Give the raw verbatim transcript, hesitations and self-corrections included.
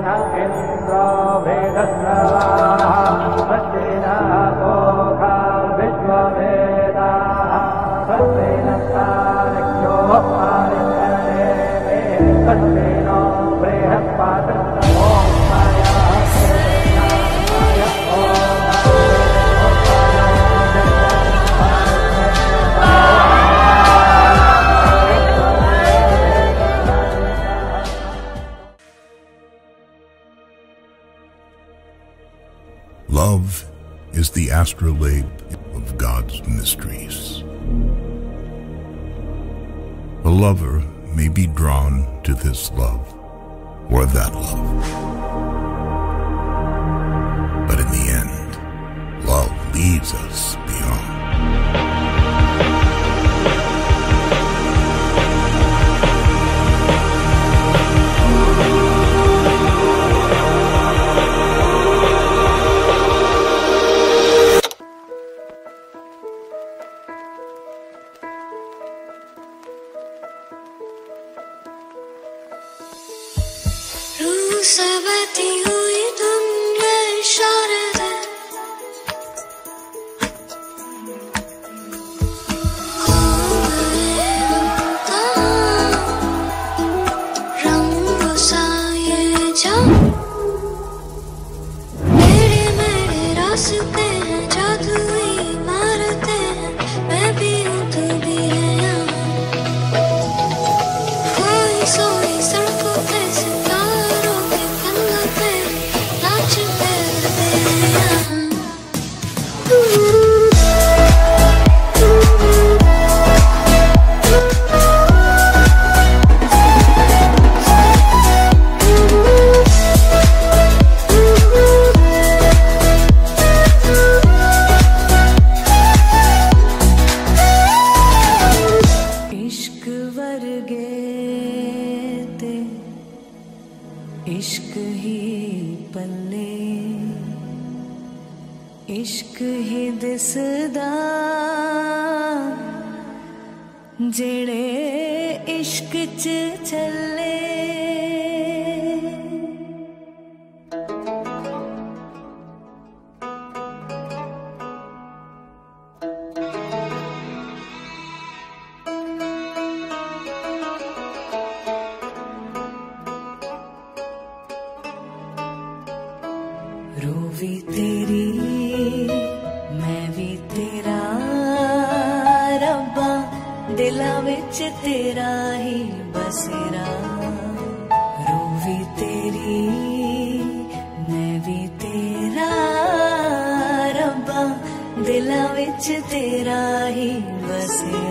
Love is the astrolabe of God's mysteries. A lover may be drawn to this love or that love, but in the end, love leads us beyond. से बहती हुई दुनिया इशारे दे खो गए हम कहाँ रंगों सा ये जाम मेरे मेरे रास्ते हैं जादुई इमारतें हैं मैं भी हूँ तू भी है यहाँ कोई सोई सड़कों पे सितारों इश्क ही पल्ले इश्क ही दिसदा जेड़े इश्क च चले रूवी तेरी मैं भी तेरा रब्बा दिला विच तेरा ही बसेरा रूवी तेरी मैं भी तेरा रब्बा दिला विच तेरा ही बसेरा